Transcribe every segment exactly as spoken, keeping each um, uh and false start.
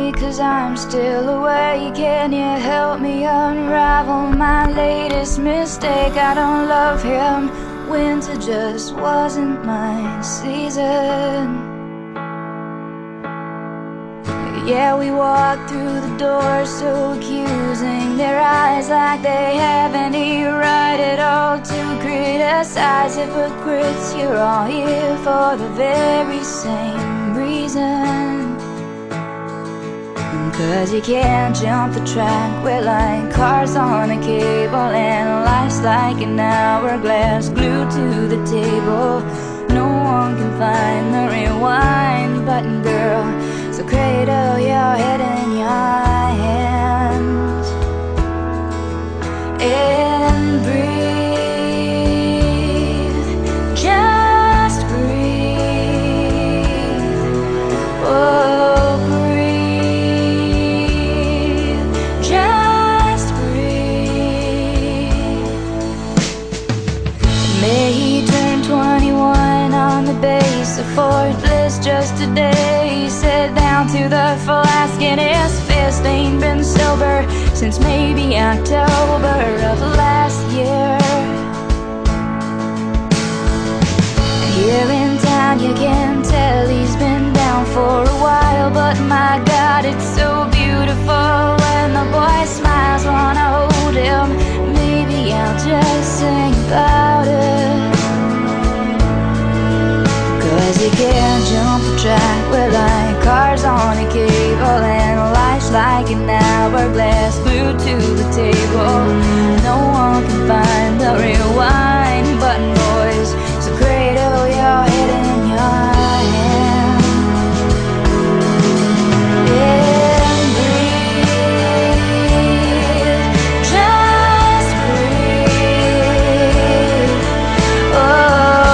me, 'cause I'm still awake. Can you help me unravel my latest mistake? I don't love him, winter just wasn't my season. Yeah, we walk through the door so accusing, their eyes like they have any right at all to criticize. Hypocrites, you're all here for the very same reason. 'Cause you can't jump the track, we're like cars on a cable, and life's like an hourglass glued to the table. No one can find the rewind button, girl, so cradle your head in your hands and breathe, just breathe. Oh, breathe, just breathe. May he turn twenty-one on the base of Fort Bliss just today. He sat down to the flask in his fist. Ain't been sober since maybe October of last year. Here in town you can tell he's been down for a while, but my God, it's so beautiful when the boy smiles. Wanna hold him, maybe I'll just sing about it. 'Cause you can't jump the track, we're like cars on a cable, and life's like an hourglass glued to the table. No one can find the rewind button, boys, so cradle your head in your hand and breathe, just breathe. Oh,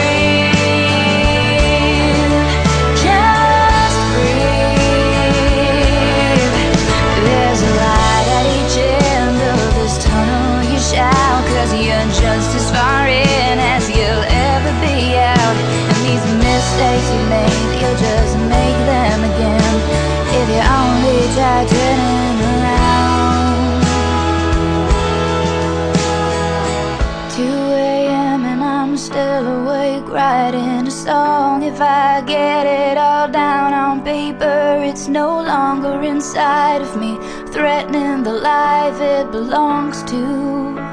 just as far in as you'll ever be out. And these mistakes you make, you'll just make them again if you only try turning around. two a m and I'm still awake writing a song. If I get it all down on paper, it's no longer inside of me, threatening the life it belongs to.